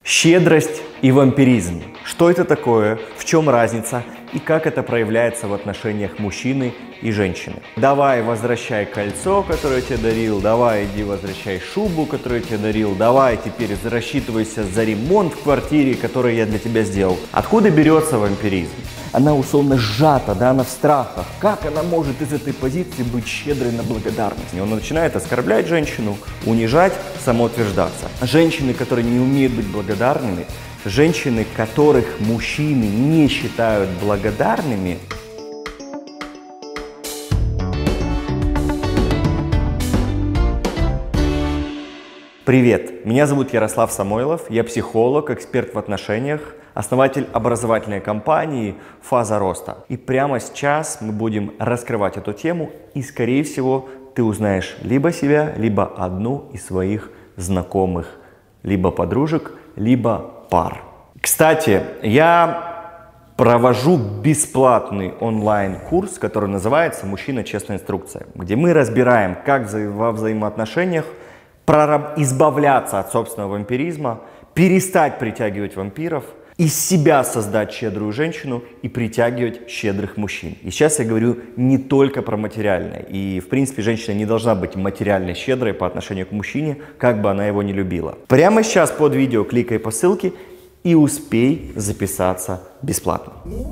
Щедрость и вампиризм. Что это такое, в чем разница и как это проявляется в отношениях мужчины и женщины? Давай возвращай кольцо, которое я тебе дарил, давай иди возвращай шубу, которую я тебе дарил, давай теперь рассчитывайся за ремонт в квартире, который я для тебя сделал. Откуда берется вампиризм? Она условно сжата, да, она в страхах. Как она может из этой позиции быть щедрой на благодарность? И он начинает оскорблять женщину, унижать, самоутверждаться. Женщины, которые не умеют быть благодарными, женщины, которых мужчины не считают благодарными, Привет, меня зовут Ярослав Самойлов, я психолог, эксперт в отношениях, основатель образовательной компании «Фаза роста». И прямо сейчас мы будем раскрывать эту тему, и, скорее всего, ты узнаешь либо себя, либо одну из своих знакомых, либо подружек, либо пар. Кстати, я провожу бесплатный онлайн-курс, который называется «Мужчина. Честная инструкция», где мы разбираем, как во взаимоотношениях избавляться от собственного вампиризма, перестать притягивать вампиров, из себя создать щедрую женщину и притягивать щедрых мужчин. И сейчас я говорю не только про материальное. И, в принципе, женщина не должна быть материально щедрой по отношению к мужчине, как бы она его не любила. Прямо сейчас под видео кликай по ссылке и успей записаться бесплатно.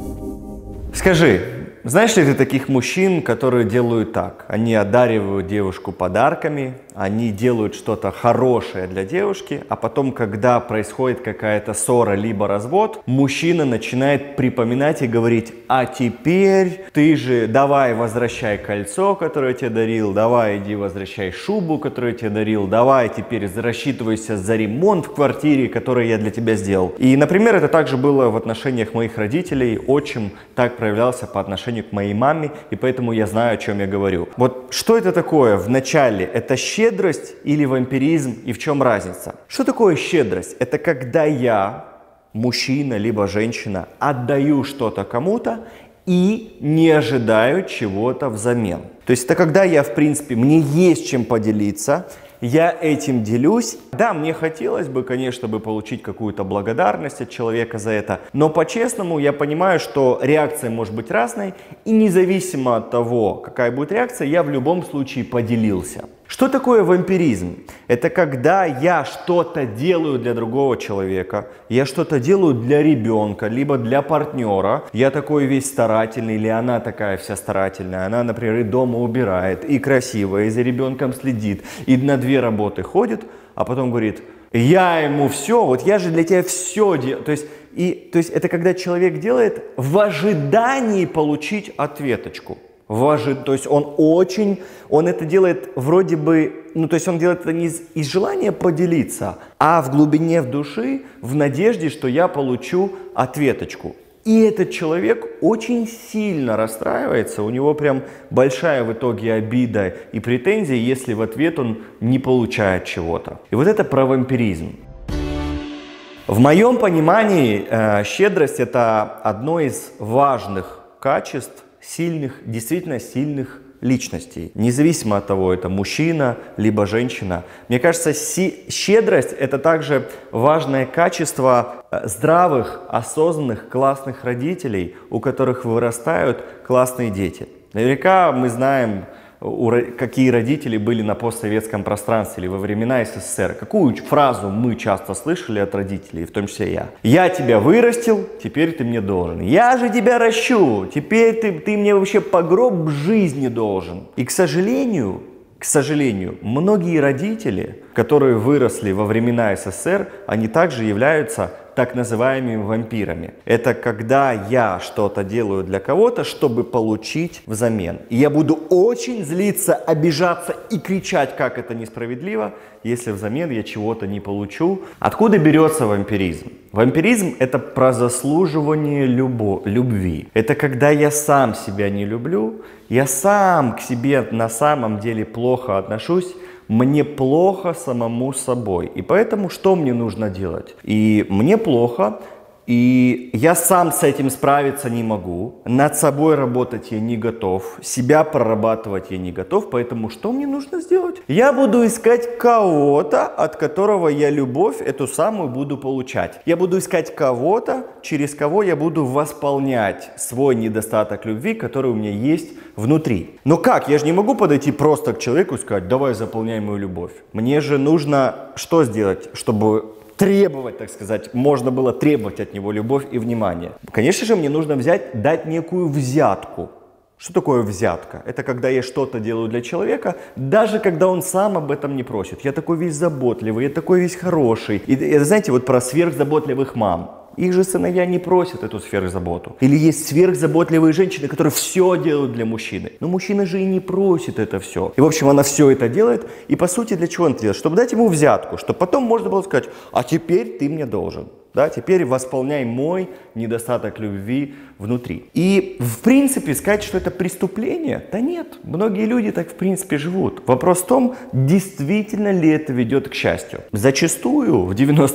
Скажи, знаешь ли ты таких мужчин, которые делают так? Они одаривают девушку подарками, они делают что-то хорошее для девушки, а потом, когда происходит какая-то ссора либо развод, мужчина начинает припоминать и говорить: а теперь ты же давай возвращай кольцо, которое я тебе дарил, давай иди возвращай шубу, которую я тебе дарил, давай теперь рассчитывайся за ремонт в квартире, который я для тебя сделал. И, например, это также было в отношениях моих родителей, отчим так проявлялся по отношению к моей маме, и поэтому я знаю, о чем я говорю. Вот что это такое в начале? Это щедрость или вампиризм, и в чем разница? Что такое щедрость? Это когда я, мужчина либо женщина, отдаю что-то кому-то и не ожидаю чего-то взамен. То есть это когда я, в принципе, мне есть чем поделиться, я этим делюсь. Да, мне хотелось бы, конечно, получить какую-то благодарность от человека за это, но по-честному я понимаю, что реакция может быть разной, и независимо от того, какая будет реакция, я в любом случае поделился. Что такое вампиризм? Это когда я что-то делаю для другого человека, я что-то делаю для ребенка, либо для партнера. Я такой весь старательный, или она такая вся старательная. Она, например, и дома убирает, и красивая, и за ребенком следит, и на 2 работы ходит, а потом говорит: я ему все, вот я же для тебя все делаю. То есть это когда человек делает в ожидании получить ответочку. То есть он это делает вроде бы, то есть он делает это не из желания поделиться, а в глубине в души, в надежде, что я получу ответочку. И этот человек очень сильно расстраивается, у него прям большая в итоге обида и претензия, если в ответ он не получает чего-то. И вот это про вампиризм. В моем понимании щедрость — это одно из важных качеств действительно сильных личностей. Независимо от того, это мужчина либо женщина. Мне кажется, щедрость — это также важное качество здравых, осознанных, классных родителей, у которых вырастают классные дети. Наверняка мы знаем, какие родители были на постсоветском пространстве или во времена СССР. Какую фразу мы часто слышали от родителей, в том числе я. Я тебя вырастил, теперь ты мне должен. Я же тебя ращу, теперь ты мне вообще по гроб жизни должен. И, к сожалению, многие родители, которые выросли во времена СССР, они также являются так называемыми вампирами. Это когда я что-то делаю для кого-то, чтобы получить взамен. И я буду очень злиться, обижаться и кричать, как это несправедливо, если взамен я чего-то не получу. Откуда берется вампиризм? Вампиризм — это про заслуживание любви. Это когда я сам себя не люблю, я сам к себе на самом деле плохо отношусь, мне плохо самому собой. И поэтому что мне нужно делать? И мне плохо, И я сам с этим справиться не могу, над собой работать я не готов, себя прорабатывать я не готов, поэтому что мне нужно сделать? Я буду искать кого-то, от которого я любовь эту самую буду получать. Я буду искать кого-то, через кого я буду восполнять свой недостаток любви, который у меня есть внутри. Но как? Я же не могу подойти просто к человеку и сказать: давай заполняй мою любовь. Мне же нужно что сделать, чтобы требовать, так сказать, можно было требовать от него любовь и внимание. Конечно же, мне нужно дать некую взятку. Что такое взятка? Это когда я что-то делаю для человека, даже когда он сам об этом не просит. Я такой весь заботливый, я такой весь хороший. И знаете, вот про сверхзаботливых мам. Их же сыновья не просят эту сверхзаботу. Или есть сверхзаботливые женщины, которые все делают для мужчины. Но мужчина же и не просит это все. И в общем она все это делает. И по сути для чего он это делает? Чтобы дать ему взятку. Чтобы потом можно было сказать: а теперь ты мне должен. Да, теперь восполняй мой недостаток любви внутри. И в принципе сказать, что это преступление, да нет. Многие люди так в принципе живут. Вопрос в том, действительно ли это ведет к счастью. Зачастую, в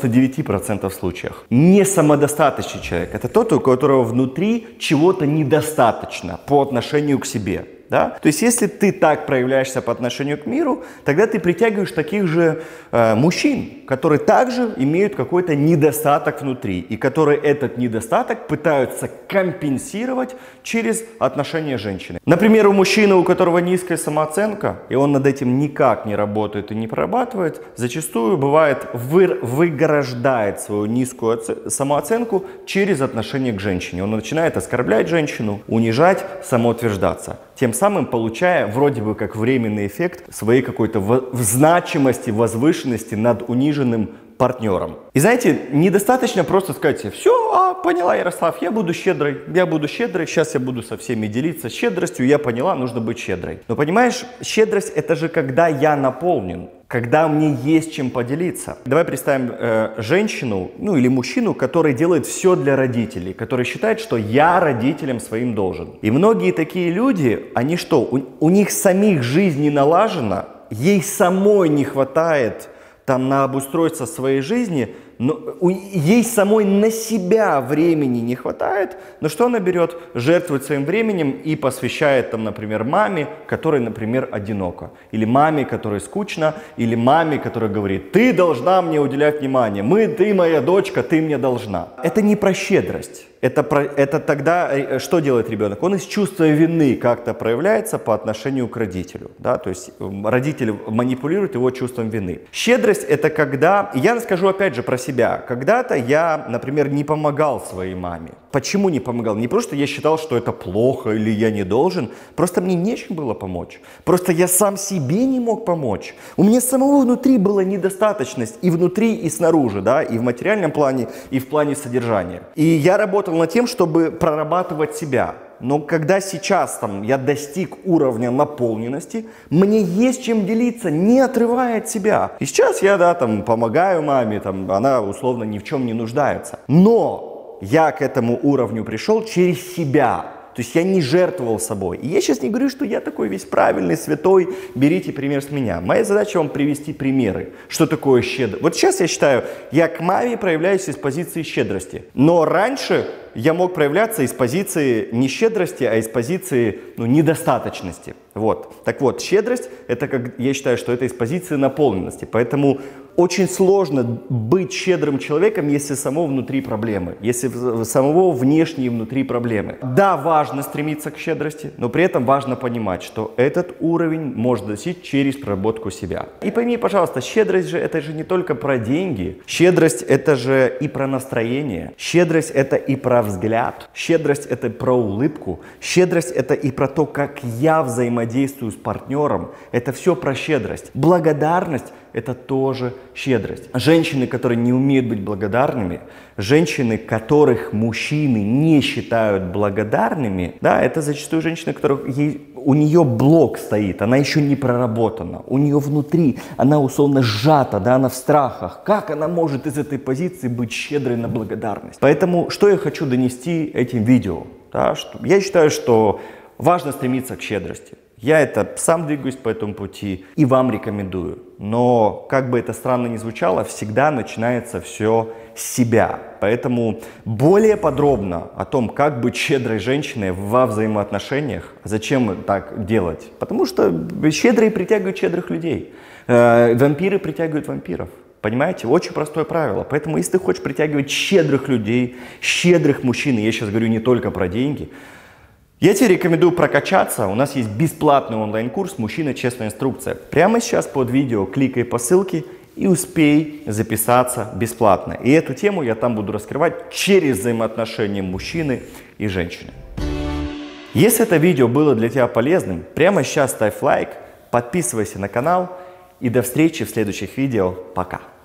99% случаях, не самодостаточный человек. Это тот, у которого внутри чего-то недостаточно по отношению к себе. Да? То есть, если ты так проявляешься по отношению к миру, тогда ты притягиваешь таких же мужчин, которые также имеют какой-то недостаток внутри, и которые этот недостаток пытаются компенсировать через отношения с женщиной. Например, у мужчины, у которого низкая самооценка, и он над этим никак не работает и не прорабатывает, зачастую бывает выграждает свою низкую самооценку через отношение к женщине. Он начинает оскорблять женщину, унижать, самоутверждаться. Тем самым получая вроде бы как временный эффект своей какой-то значимости, возвышенности над униженным партнером. И знаете, недостаточно просто сказать себе: все, поняла, Ярослав, я буду щедрой, сейчас я буду со всеми делиться щедростью, я поняла, нужно быть щедрой. Но понимаешь, щедрость это же когда я наполнен. Когда мне есть чем поделиться. Давай представим женщину, или мужчину, который делает все для родителей, который считает, что я родителям своим должен. И многие такие люди, они что, у них самих жизнь не налажена, ей самой не хватает там на обустройство своей жизни, но ей самой на себя времени не хватает, но что она берет? Жертвует своим временем и посвящает там, например, маме, которой, например, одиноко. Или маме, которой скучно, или маме, которая говорит: ты должна мне уделять внимание, ты моя дочка, ты мне должна. Это не про щедрость. Это тогда что делает ребенок? Он из чувства вины как-то проявляется по отношению к родителю. Да? То есть родитель манипулирует его чувством вины. Щедрость это когда, я скажу опять же про себя, когда-то я, например, не помогал своей маме. Почему не помогал? Не потому что я считал, что это плохо или я не должен, просто мне нечем было помочь. Просто я сам себе не мог помочь. У меня самого внутри была недостаточность и внутри, и снаружи, да? И в материальном плане, и в плане содержания. И я работал над тем, чтобы прорабатывать себя. Но когда сейчас я достиг уровня наполненности, мне есть чем делиться, не отрывая от себя. И сейчас я помогаю маме, она условно ни в чем не нуждается. Но я к этому уровню пришел через себя. То есть я не жертвовал собой. И я сейчас не говорю, что я такой весь правильный, святой, берите пример с меня. Моя задача вам привести примеры, что такое щедрость. Вот сейчас я считаю, я к маме проявляюсь из позиции щедрости. Но раньше я мог проявляться из позиции не щедрости, а из позиции недостаточности. Вот. Так вот, щедрость, это, как я считаю, что это из позиции наполненности. Поэтому очень сложно быть щедрым человеком, если самого внутри проблемы, если самого внешне внутри проблемы. Да, важно стремиться к щедрости, но при этом важно понимать, что этот уровень можно достичь через проработку себя. И пойми, пожалуйста, щедрость же это же не только про деньги. Щедрость это же и про настроение. Щедрость это и про взгляд. Щедрость это про улыбку. Щедрость это и про то, как я взаимодействую с партнером. Это все про щедрость. Благодарность это тоже щедрость. Женщины, которые не умеют быть благодарными, женщины, которых мужчины не считают благодарными, да, это зачастую женщины, у нее блок стоит, она еще не проработана, у нее внутри, она условно сжата, да, она в страхах. Как она может из этой позиции быть щедрой на благодарность? Поэтому, что я хочу донести этим видео? Да, я считаю, что важно стремиться к щедрости. Я сам двигаюсь по этому пути и вам рекомендую. Но, как бы это странно ни звучало, всегда начинается все себя. Поэтому более подробно о том, как быть щедрой женщиной во взаимоотношениях, зачем так делать. Потому что щедрые притягивают щедрых людей, вампиры притягивают вампиров. Понимаете? Очень простое правило. Поэтому, если ты хочешь притягивать щедрых людей, щедрых мужчин, и я сейчас говорю не только про деньги, я тебе рекомендую прокачаться. У нас есть бесплатный онлайн-курс «Мужчина. Честная инструкция». Прямо сейчас под видео кликай по ссылке и успей записаться бесплатно. И эту тему я там буду раскрывать через взаимоотношения мужчины и женщины. Если это видео было для тебя полезным, прямо сейчас ставь лайк, подписывайся на канал. И до встречи в следующих видео. Пока!